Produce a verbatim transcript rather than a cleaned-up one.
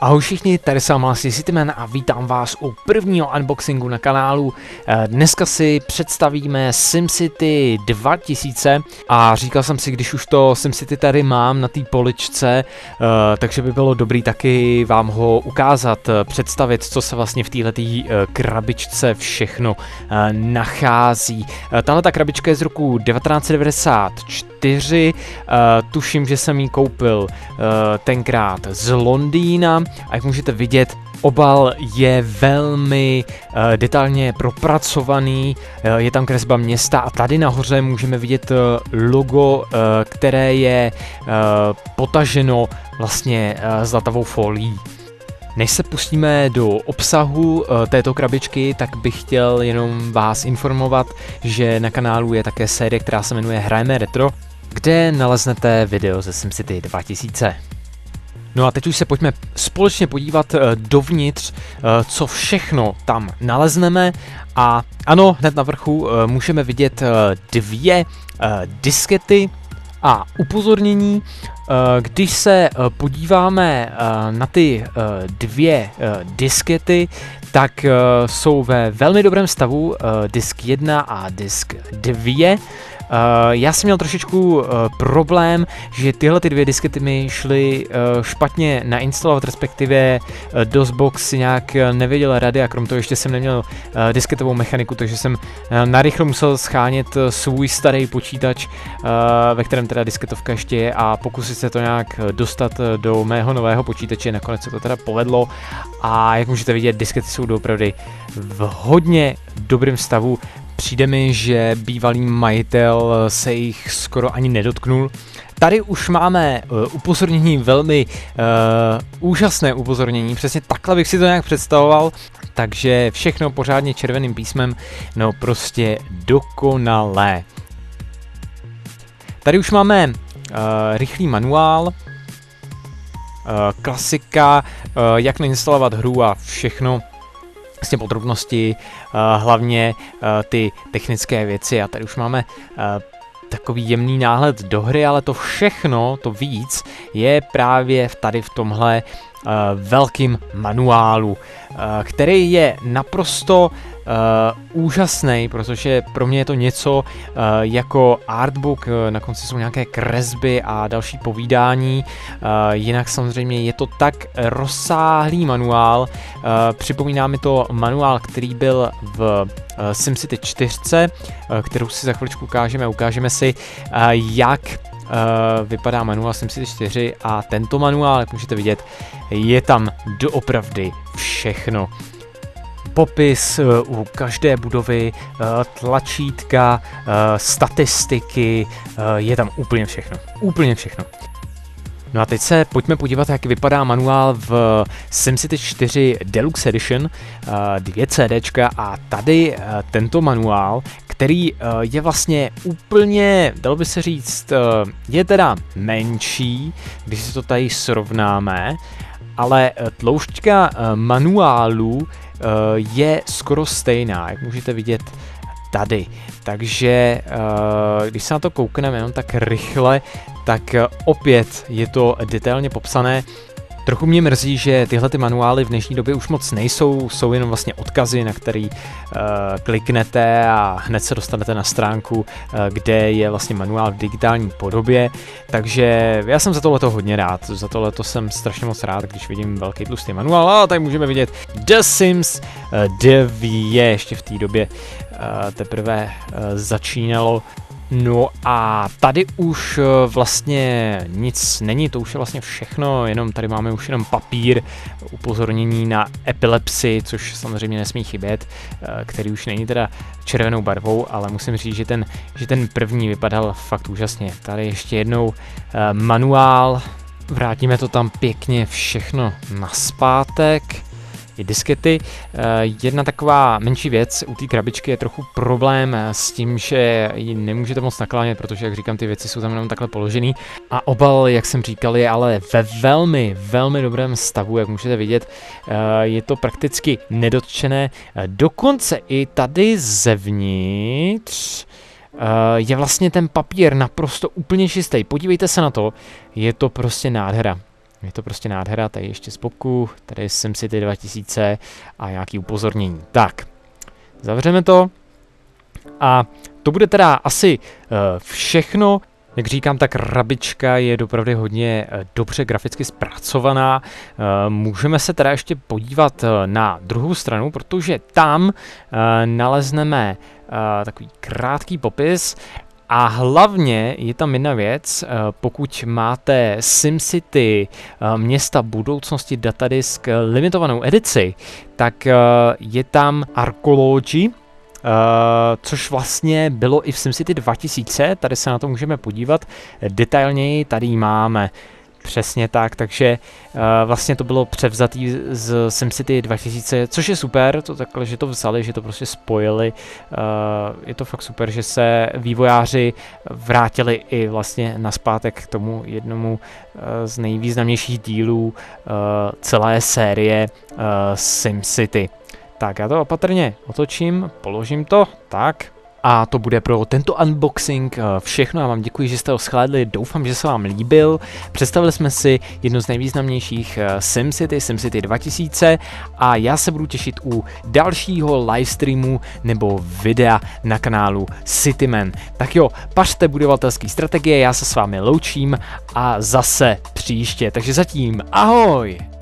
Ahoj všichni, tady jsem Asi Cityman a vítám vás u prvního unboxingu na kanálu. Dneska si představíme SimCity dva tisíce a říkal jsem si, když už to SimCity tady mám na té poličce, takže by bylo dobrý taky vám ho ukázat, představit, co se vlastně v této krabičce všechno nachází. Tahle ta krabička je z roku devatenáct set devadesát čtyři, tuším, že jsem ji koupil tenkrát z Londýna. A jak můžete vidět, obal je velmi uh, detailně propracovaný, uh, je tam kresba města a tady nahoře můžeme vidět uh, logo, uh, které je uh, potaženo vlastně uh, zlatavou folií. Než se pustíme do obsahu uh, této krabičky, tak bych chtěl jenom vás informovat, že na kanálu je také série, která se jmenuje Hrajeme retro, kde naleznete video ze SimCity dva tisíce. No a teď už se pojďme společně podívat dovnitř, co všechno tam nalezneme. A ano, hned na vrchu můžeme vidět dvě diskety a upozornění. Když se podíváme na ty dvě diskety, tak jsou ve velmi dobrém stavu, disk jedna a disk dva. Uh, já jsem měl trošičku uh, problém, že tyhle ty dvě diskety mi šly uh, špatně nainstalovat, respektive uh, DOSBox si nějak uh, nevěděl rady a krom toho ještě jsem neměl uh, disketovou mechaniku, takže jsem uh, narychlo musel schánět uh, svůj starý počítač, uh, ve kterém teda disketovka ještě je a pokusit se to nějak dostat uh, do mého nového počítače, nakonec se to teda povedlo a jak můžete vidět, diskety jsou doopravdy v hodně dobrém stavu. Přijde mi, že bývalý majitel se jich skoro ani nedotknul. Tady už máme uh, upozornění, velmi uh, úžasné upozornění, přesně takhle bych si to nějak představoval, takže všechno pořádně červeným písmem, no prostě dokonalé. Tady už máme uh, rychlý manuál, uh, klasika, uh, jak nainstalovat hru a všechno. Vlastně podrobnosti, uh, hlavně uh, ty technické věci a tady už máme uh, takový jemný náhled do hry, ale to všechno, to víc, je právě tady v tomhle uh, velkým manuálu, uh, který je naprosto uh, úžasný, protože pro mě je to něco uh, jako artbook, na konci jsou nějaké kresby a další povídání, uh, jinak samozřejmě je to tak rozsáhlý manuál, uh, připomíná mi to manuál, který byl v uh, SimCity čtyři, uh, kterou si za chviličku ukážeme, ukážeme si, uh, jak uh, vypadá manuál SimCity čtyři a tento manuál, jak můžete vidět, je tam doopravdy všechno. Popis uh, u každé budovy, uh, tlačítka, uh, statistiky, uh, je tam úplně všechno. Úplně všechno. No a teď se pojďme podívat, jak vypadá manuál v SimCity čtyři Deluxe Edition, uh, dvě CDčka a tady uh, tento manuál, který uh, je vlastně úplně, dalo by se říct, uh, je teda menší, když si to tady srovnáme, ale uh, tloušťka uh, manuálu je skoro stejná, jak můžete vidět tady. Takže když se na to koukneme jenom tak rychle, tak opět je to detailně popsané. Trochu mě mrzí, že tyhle ty manuály v dnešní době už moc nejsou, jsou jenom vlastně odkazy, na který uh, kliknete a hned se dostanete na stránku, uh, kde je vlastně manuál v digitální podobě. Takže já jsem za tohleto hodně rád, za tohleto jsem strašně moc rád, když vidím velký tlustý manuál. A tady můžeme vidět The Sims dva, ještě v té době uh, teprve uh, začínalo. No a tady už vlastně nic není, to už je vlastně všechno, jenom tady máme už jenom papír, upozornění na epilepsii, což samozřejmě nesmí chybět, který už není teda červenou barvou, ale musím říct, že ten, že ten první vypadal fakt úžasně. Tady ještě jednou manuál, vrátíme to tam pěkně všechno nazpátek. I diskety. Jedna taková menší věc u té krabičky je trochu problém s tím, že ji nemůžete moc naklánět, protože, jak říkám, ty věci jsou tam jenom takhle položený. A obal, jak jsem říkal, je ale ve velmi, velmi dobrém stavu, jak můžete vidět. Je to prakticky nedotčené. Dokonce i tady zevnitř je vlastně ten papír naprosto úplně čistý. Podívejte se na to, je to prostě nádhera. Je to prostě nádhera, tady ještě z boku, tady je SimCity dva tisíce a nějaký upozornění. Tak, zavřeme to a to bude teda asi uh, všechno. Jak říkám, ta krabička je opravdu hodně uh, dobře graficky zpracovaná. Uh, můžeme se teda ještě podívat uh, na druhou stranu, protože tam uh, nalezneme uh, takový krátký popis. A hlavně je tam jedna věc, pokud máte SimCity města budoucnosti datadisk limitovanou edici, tak je tam Arcology, což vlastně bylo i v SimCity dva tisíce, tady se na to můžeme podívat detailněji, tady máme. Přesně tak, takže uh, vlastně to bylo převzatý z SimCity dva tisíce, což je super, to takhle, že to vzali, že to prostě spojili. Uh, je to fakt super, že se vývojáři vrátili i vlastně naspátek k tomu jednomu uh, z nejvýznamnějších dílů uh, celé série uh, SimCity. Tak já to opatrně otočím, položím to, tak. A to bude pro tento unboxing všechno. Já vám děkuji, že jste ho shlédli, doufám, že se vám líbil. Představili jsme si jedno z nejvýznamnějších SimCity, SimCity dva tisíce a já se budu těšit u dalšího livestreamu nebo videa na kanálu Cityman. Tak jo, pařte budovatelské strategie, já se s vámi loučím a zase příště. Takže zatím ahoj!